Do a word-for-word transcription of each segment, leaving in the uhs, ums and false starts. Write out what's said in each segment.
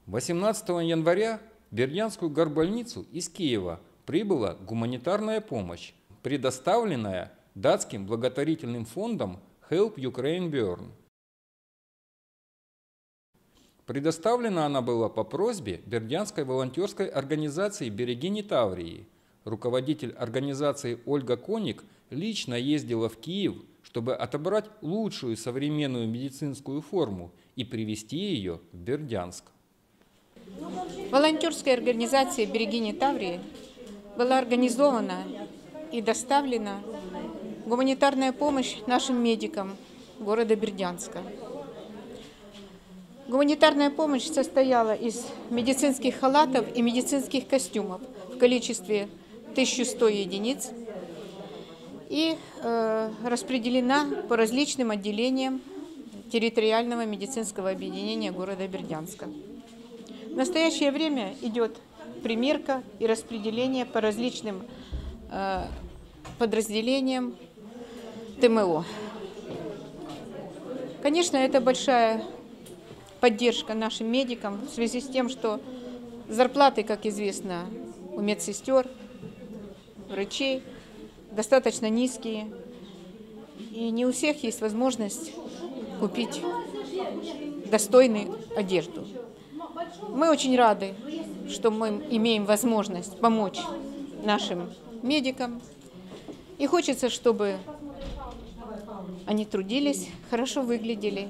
восемнадцатого января в Бердянскую горбольницу из Киева прибыла гуманитарная помощь, предоставленная датским благотворительным фондом Help Ukraine Burn. Предоставлена она была по просьбе Бердянской волонтерской организации «Берегини Таврии». Руководитель организации Ольга Коник лично ездила в Киев, чтобы отобрать лучшую современную медицинскую форму и привезти ее в Бердянск. Волонтерская организация «Берегини Таврии» была организована и доставлена гуманитарная помощь нашим медикам города Бердянска. Гуманитарная помощь состояла из медицинских халатов и медицинских костюмов в количестве тысячи ста единиц и э, распределена по различным отделениям территориального медицинского объединения города Бердянска. В настоящее время идет примерка и распределение по различным э, подразделениям ТМО. Конечно, это большая поддержка нашим медикам в связи с тем, что зарплаты, как известно, у медсестер, врачей достаточно низкие, и не у всех есть возможность купить достойную одежду. Мы очень рады, что мы имеем возможность помочь нашим медикам, и хочется, чтобы они трудились, хорошо выглядели.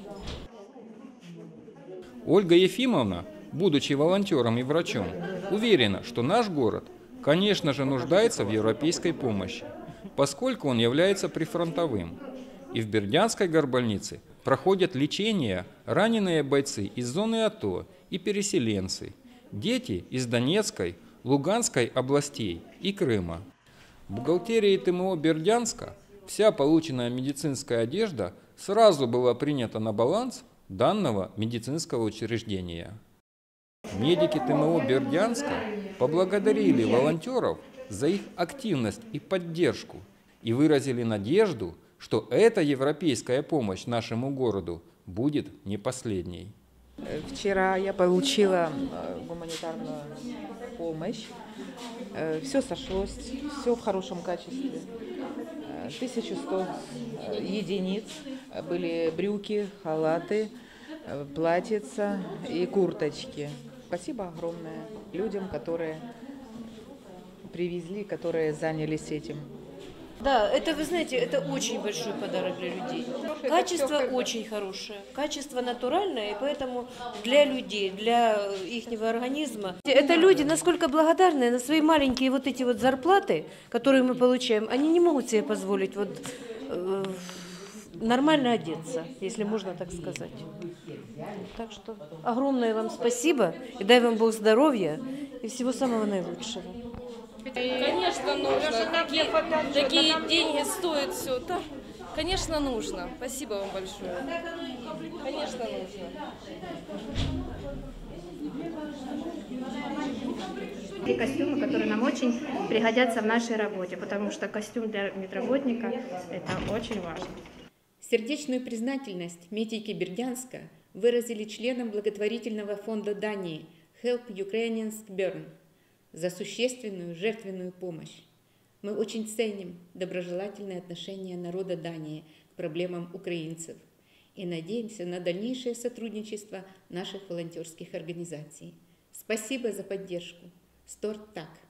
Ольга Ефимовна, будучи волонтером и врачом, уверена, что наш город, конечно же, нуждается в европейской помощи, поскольку он является прифронтовым. И в Бердянской горбольнице проходят лечение раненые бойцы из зоны АТО и переселенцы, дети из Донецкой, Луганской областей и Крыма. В бухгалтерии ТМО Бердянска вся полученная медицинская одежда сразу была принята на баланс данного медицинского учреждения. Медики ТМО Бердянска поблагодарили волонтеров за их активность и поддержку и выразили надежду, что эта европейская помощь нашему городу будет не последней. Вчера я получила гуманитарную помощь. Все сошлось, все в хорошем качестве. тысяча сто единиц были брюки, халаты, платьица и курточки. Спасибо огромное людям, которые привезли, которые занялись этим. Да, это, вы знаете, это очень большой подарок для людей. Качество очень хорошее, качество натуральное, и поэтому для людей, для их организма. Это люди насколько благодарны на свои маленькие вот эти вот зарплаты, которые мы получаем, они не могут себе позволить вот э, нормально одеться, если можно так сказать. Так что огромное вам спасибо, и дай вам Бог здоровья и всего самого наилучшего. Конечно, нужно. Такие, такие деньги стоят все. Да, конечно, нужно. Спасибо вам большое. Конечно, нужно. И костюмы, которые нам очень пригодятся в нашей работе, потому что костюм для медработника – это очень важно. Сердечную признательность медики Бердянска выразили членам благотворительного фонда Дании Help Ukraine Burn за существенную жертвенную помощь. Мы очень ценим доброжелательное отношение народа Дании к проблемам украинцев и надеемся на дальнейшее сотрудничество наших волонтерских организаций. Спасибо за поддержку. Стort так!